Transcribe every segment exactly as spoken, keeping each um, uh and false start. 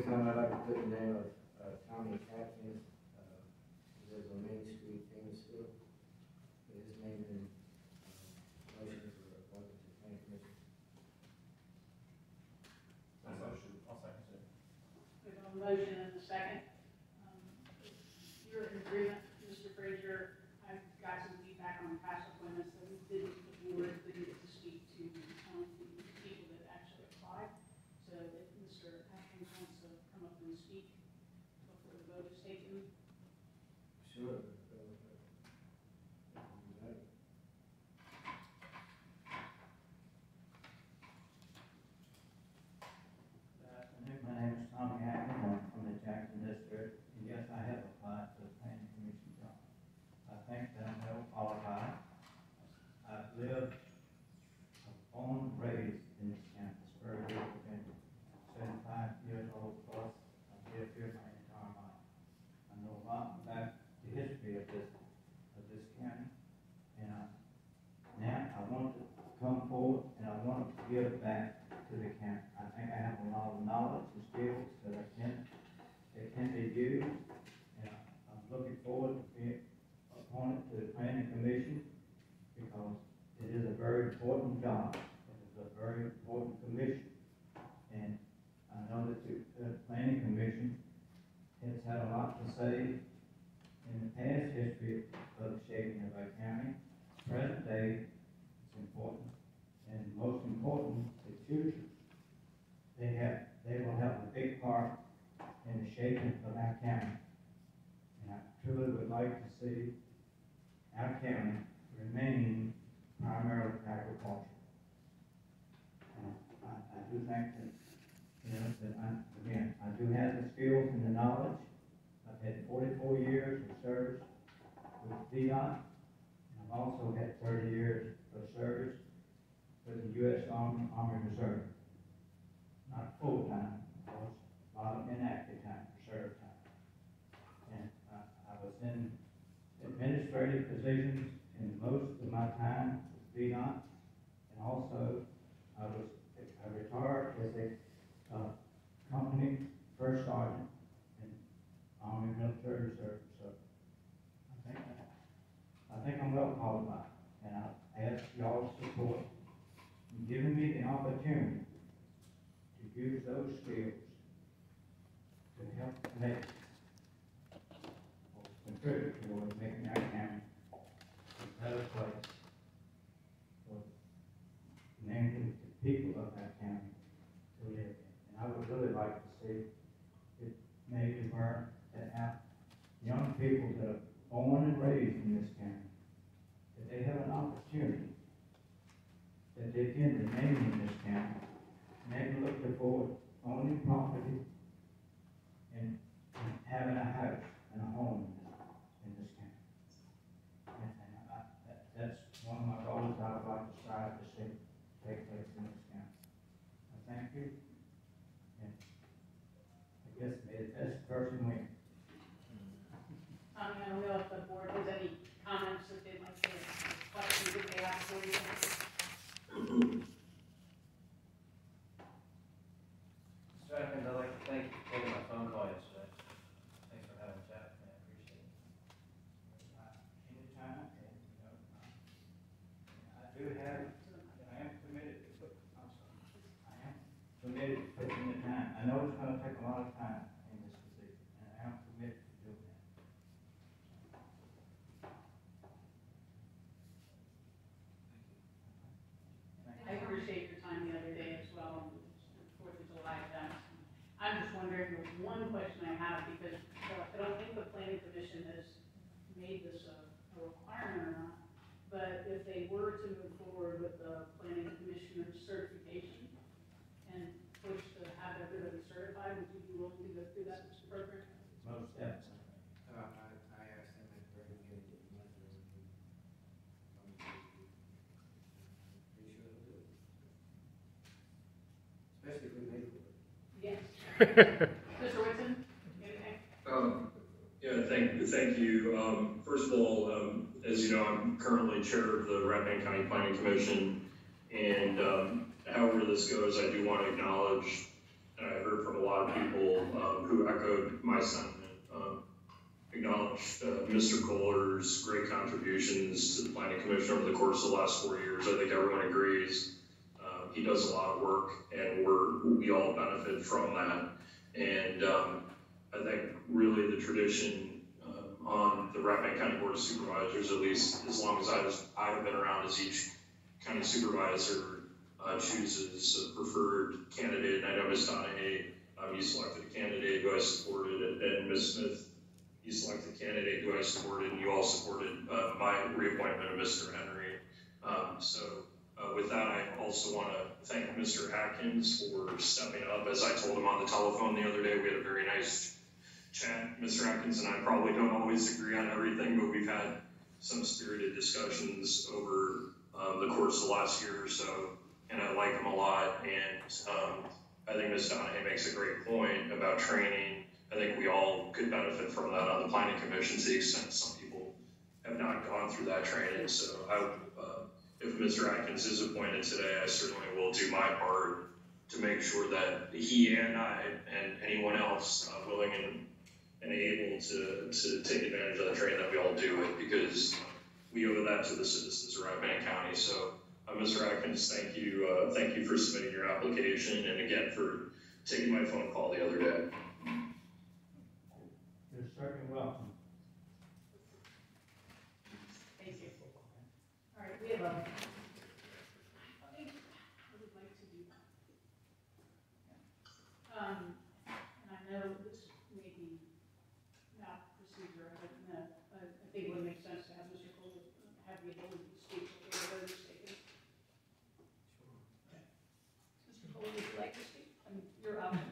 time, I'd like to put the name of uh, Tommy Atkins. Uh, he lives on Main Street, Phoenixville. Put his name in uh, motion for appointment to the planning commission. I'll motion. I'll second it. We have a motion and a second. Um, you're in agreement, Mister Frazier. I've got some feedback on past appointments that we didn't, the board didn't get to speak to um, the people that actually applied. So if Mister Atkins wants to come up and speak before the vote is taken. Sure. My name is Tommy Atkins. I'm from the Jackson District, and yes, I have applied for the planning commission job. I think that I'm well qualified. I've lived, I've born and raised in this campus, very good, Virginia. seventy-five years old plus. I've lived here my entire life. I know a lot about the history of this, of this county, and I, now I want to come forward and I want to give back to the county. I think I have a lot of knowledge and skills that I can, that can be used, and I'm looking forward to being appointed to the planning commission because it is a very important job. It is a very important commission, and I know that the, the planning commission has had a lot to say in the past history of the shaping of our county. Present day is important, and most important, the future. They have, they will have a big part in the shaping of our county. And I truly would like to see our county remain primarily agricultural. And I, I do think that, you know, that I, again, I do have the skills and the knowledge. I've had forty-four years of service with V D O T. I've also had thirty years of service with the U S Army, Army Reserve. Not full-time, of course, a lot of inactive time, reserve time. And uh, I was in administrative positions in most of my time with V D O T, and also I was I retired as a uh, company first sergeant in Army Military Reserve. So I think I, I think I'm well qualified, and I ask y'all's support in giving me the opportunity to use those skills to help make or contribute toward making our county a better place for namely the people of our county to live in. And I would really like to see it made to where that our young people that are born and raised in this county, that they have an opportunity that they can remain in this county. Maybe look forward owning property and, and having a house and a home in this, in this county. And, and I, that, that's one of my goals I would like to strive to see take place in this county. I thank you, and I guess may the best person win. Um, I don't know if the board has any comments that they'd like to, questions that they have for you. Atkins, I'd like to thank you for taking my phone call yesterday. Thanks for having a chat with me. I appreciate it. Uh, anytime, and, you know, uh, I do have, I am committed to put, I'm sorry, I am committed to putting in the time. I know it's gonna take a lot of time in this position, and I am committed to doing that. I appreciate your time the other day as well, on the Fourth of July event. I'm just wondering, there's one question I have, because uh, I don't think the planning commission has made this a, a requirement or not, but if they were to move forward with the planning commissioner's certification and push to have everybody certified, would you be willing to go through that program? Most definitely. Uh, I, I asked them at the very beginning of the month, and pretty sure they'll do it. Especially if we pay for it. Yes. Mister Whitson, anything? Um, yeah, thank, thank you. Um, first of all, um, as you know, I'm currently chair of the Rappahannock County Planning Commission, and um, however this goes, I do want to acknowledge, and I heard from a lot of people, uh, who echoed my sentiment, um, acknowledged uh, Mister Koehler's great contributions to the Planning Commission over the course of the last four years. I think everyone agrees. Uh, he does a lot of work, and we're, we all benefit from that. And um, I think really the tradition uh, on the Rappahannock County Board of Supervisors, at least as long as I was, I've been around, is each county supervisor uh, chooses a preferred candidate. And I know Miz Donahue, um, you selected a candidate who I supported, and, and Miz Smith, you selected a candidate who I supported, and you all supported uh, my reappointment of Mister Henry. Um, so uh, with that, I also want to thank Mister Atkins for stepping up. As I told him on the telephone the other day, we had a very nice chat. Mister Atkins and I probably don't always agree on everything, but we've had some spirited discussions over um, the course of the last year or so, and I like him a lot. And um, I think Miz Donahue makes a great point about training. I think we all could benefit from that on the Planning Commission to the extent some people have not gone through that training. So I, uh, if Mister Atkins is appointed today, I certainly will do my part to make sure that he and I and anyone else uh, willing and, and able to, to take advantage of the training, that we all do it, because we owe that to the citizens of Rappahannock County. So uh, Mister Atkins, thank you, uh, thank you for submitting your application, and again for taking my phone call the other day. You're certainly welcome. Thank you. All right, we have a, I think I would like to do that. Um, and I know this may be not procedure, I don't know. I, I think it would make sense to have Mister Koehler have the ability to speak before the vote is taken. Mister Koehler, would you like to speak? I mean, you're up.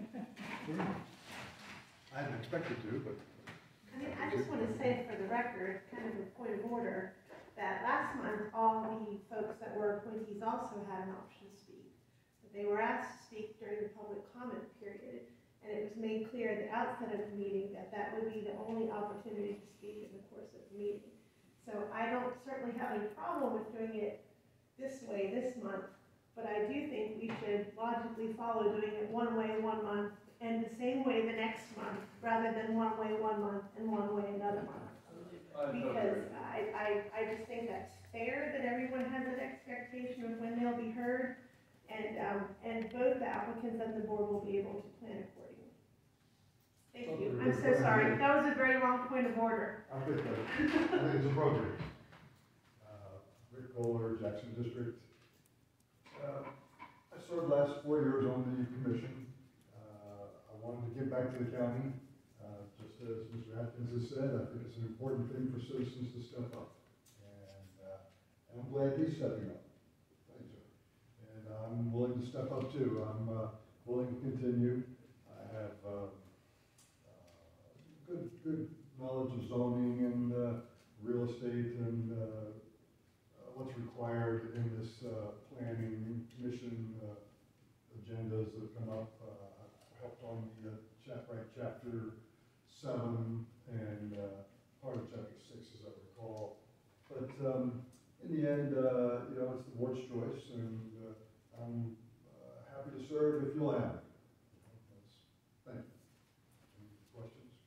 I hadn't expected to, but. I mean, I just want to say for the record, kind of a point of order, that last month, all the folks that were appointees also had an option to speak. But they were asked to speak during the public comment period, and it was made clear at the outset of the meeting that that would be the only opportunity to speak in the course of the meeting. So I don't certainly have any problem with doing it this way this month, but I do think we should logically follow doing it one way one month and the same way the next month, rather than one way one month and one way another month. Because I, I, I just think that's fair, that everyone has an expectation of when they'll be heard, and, um, and both the applicants and the board will be able to plan accordingly. Thank you. I'm so sorry. That was a very long point of order. I'm good, though. I think it's appropriate. Uh, Rick Koehler, Jackson District. Uh, I served last four years on the commission. I wanted to give back to the county, uh, just as Mister Atkins has said. I think it's an important thing for citizens to step up, and, uh, and I'm glad he's stepping up. Thank you. And I'm willing to step up too. I'm uh, willing to continue. I have uh, uh, good good knowledge of zoning and uh, real estate and uh, uh, what's required in this uh, planning commission uh, agendas that come up. Uh, helped on the uh, chap, right, chapter seven and uh, part of chapter six, as I recall. But um, in the end, uh, you know, it's the board's choice, and uh, I'm uh, happy to serve if you'll have it. That's, thank you. Any questions?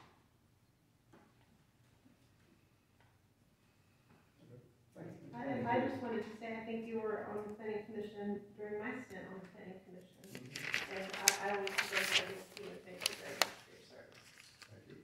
Okay. Thank you. I, I just wanted to say, I think you were on the planning commission during my stint on the planning commission. And I, I always suggest that you'll see it. Thank you very much for your service. Thank you.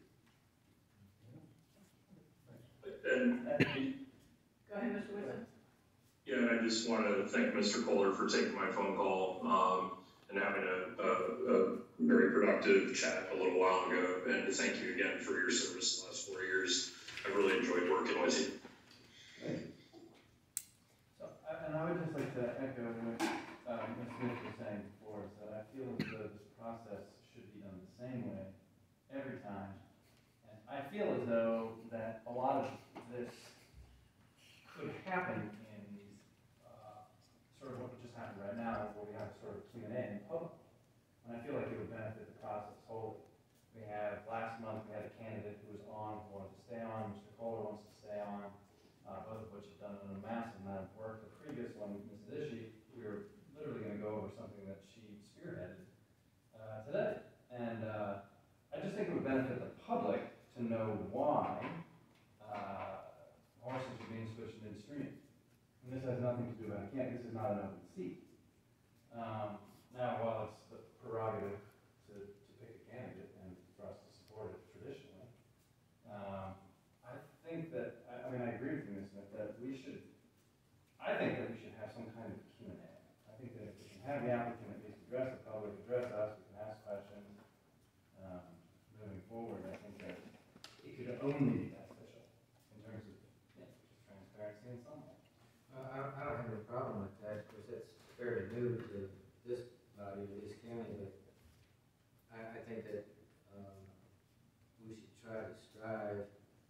And, Go ahead, Mister Whitson. yeah, and I just want to thank Mister Koehler for taking my phone call um, and having a, a, a very productive chat a little while ago. And to thank you again for your service the last four years. I really enjoyed working with you. Thank you. So, I- and I would just like to echo what uh, Miz Smith was saying before, is that I feel as though this process should be done the same way every time. And I feel as though that a lot of this could happen in these, uh, sort of what just happened right now, where we have sort of Q and A in public. And I feel like it would benefit the process wholly. We have, last month, we had a candidate who was on, who wanted to stay on, Mister Koehler wants to stay on, uh, both of which have done a massive amount of work. The previous one, Missus Ishii, we were literally going to go over something that she spearheaded uh, today. And uh, benefit the public to know why uh, horses are being switched midstream. And this has nothing to do about a candidate. This is not an open seat. Um, now, while it's the prerogative to, to pick a candidate and for us to support it traditionally, um, I think that, I, I mean, I agree with you, Miz Smith, that we should, I think that we should have some kind of Q and A. I think that if we can have the applicant at least address the public, address us, we can ask questions, um, moving forward, I think that it could only be beneficial in terms of, yeah, just transparency and so on. Uh, I, don't- I don't have any problem with that, because that's fairly new to this body, to this county, but I, I think that, um, we should try to strive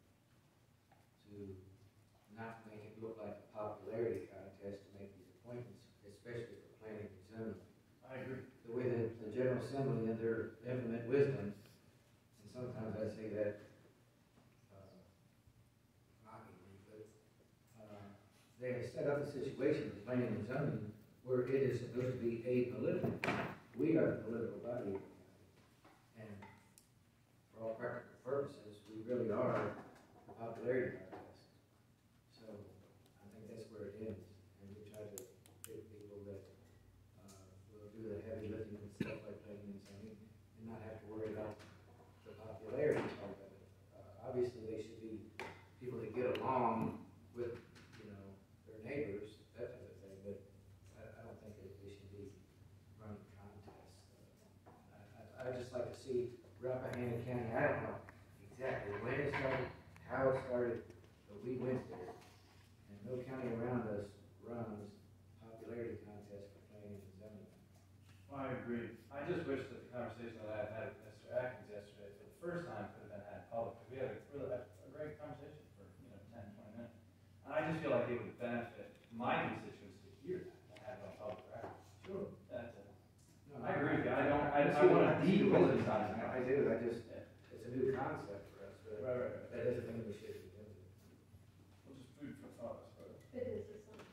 to not make it look like a popularity contest to make these appointments, especially for planning and zoning. I agree. The way that the General Assembly in their infinite wisdom, and sometimes I say that, uh, mockingly, but, uh, they have set up a situation with planning and zoning where it is supposed to be apolitical. We are the political body, and for all practical purposes, we really are the popularity contest. So, I think that's where it ends, and we try to pick people that, uh, will do the heavy lifting and stuff like planning and zoning, and not have to worry about the popularity part of it. Uh, obviously, they should be people that get along with, you know, their neighbors, that type of thing, but I, I don't think that we should be running contests. Uh, I, I, I'd just like to see Rappahannock County, I don't know exactly when it started, how it started, but we went there. And no county around us runs popularity contests for planning and zoning. Well, I agree. I just wish that the conversation that I had with Mister Atkins yesterday, for the first time, could have been had in public, because we had a, really, a great conversation for, you know, ten, twenty minutes. And I just feel like it would benefit my constituents to hear that, to have it on public record. Sure. That's it. No, I agree with you. I don't, I, I see want what- to I see what- depoliticize it. I do, I just, Yeah. it's a new concept for us, but Right, right, right. that doesn't mean we should be doing it. Well, just food for thought, I suppose. It is a something.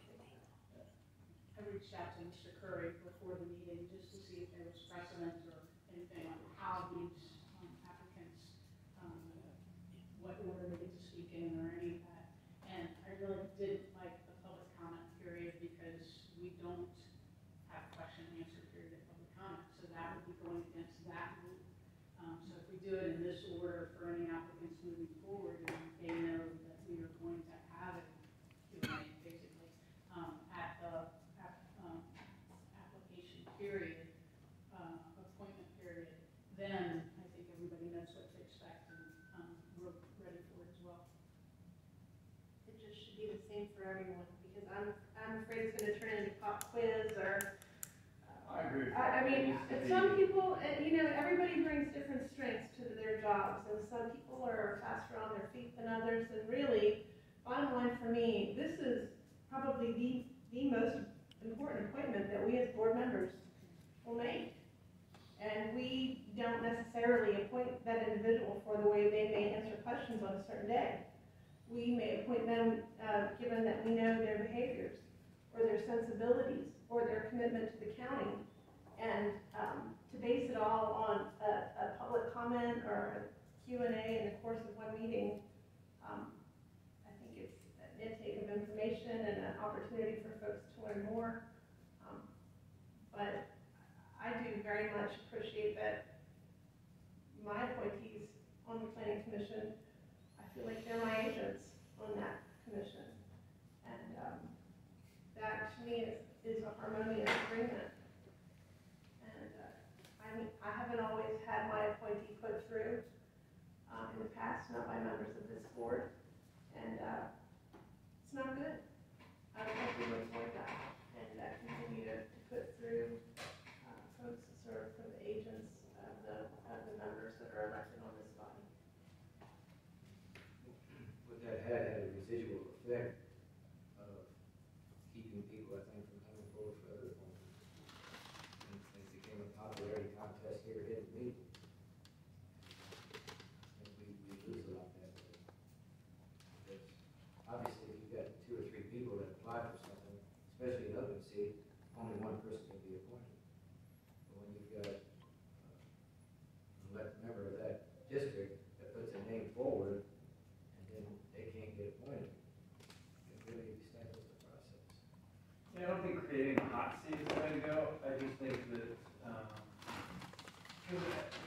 I reached out to Mister Curry before the meeting just to see if there was precedent or anything on how these um, applicants, um, what order they get to speak in or any of that. And I really did like the public comment period because we don't have question and answer period at public comment. So that would be going against that rule. Um, so if we do it in this order for any applicants moving forward, and they know that we are going to have it, Q and A basically, um, at the app- um, application period, uh, appointment period, then I think everybody knows what to expect and, um, we're ready for it as well. It just should be the same for everyone, because I'm, I'm afraid it's gonna turn into pop quiz or. uh, I agree with you. I, I mean, It needs to and be- some people, uh, you know, everybody brings different strengths to their jobs, and some people are faster on their feet than others, and really, bottom line for me, this is probably the, the most important appointment that we as board members will make. And we don't necessarily appoint that individual for the way they may answer questions on a certain day. We may appoint them, uh, given that we know their behaviors, or their sensibilities, or their commitment to the county. And, um, to base it all on a, a public comment or a Q and A in the course of one meeting, um, I think it's an intake of information and an opportunity for folks to learn more. Um, But I do very much appreciate that my appointees on the planning commission, I feel like they're my agents on that commission. And, um, that to me is, is a harmonious agreement. And, uh, I mean, I haven't always had my appointee put through, um, in the past, not by members of this board. And, uh, it's not good. I would like to avoid that and, uh, continue to, to put through, uh, folks to serve for the agents of the, of the members that are elected on this body. What that had had a residual effect of keeping people, I think, from coming forward for other appointments. And it became a popularity contest here at the meeting. I think we, we lose a lot of that. But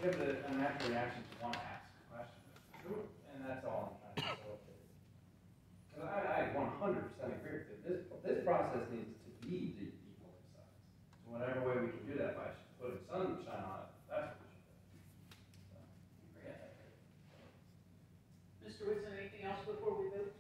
you have the, a natural reaction to want to ask a question. Sure. And that's all I'm trying to facilitate. Because I, I one hundred percent agree with you. This, this process needs to be the equal size. So whatever way we can do that by putting sunshine on it, that's what we should do. So, yeah. Mister Whitson, anything else before we vote?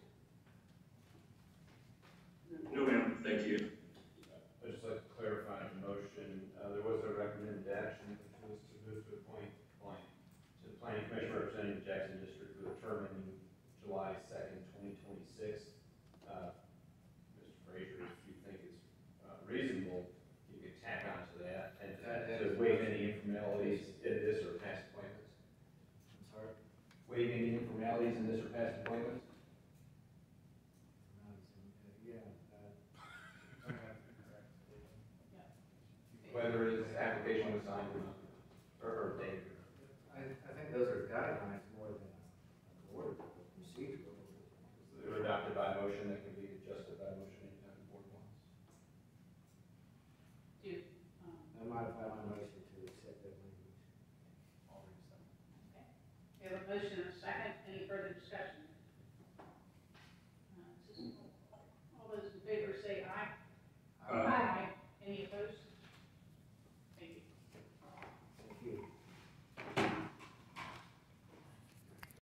No, ma'am, thank you. I'd just like to clarify the motion. Uh, there was a recommended action, which was to move to appoint blank to the planning commission representing the Jackson district for the term ending July second, twenty twenty-six. Uh, Mister Frazier, if you think it's uh, reasonable, you could tack on to that and That- that to is- waive any informalities in this or past appointments. I'm sorry. Waive any informalities in this or past appointments.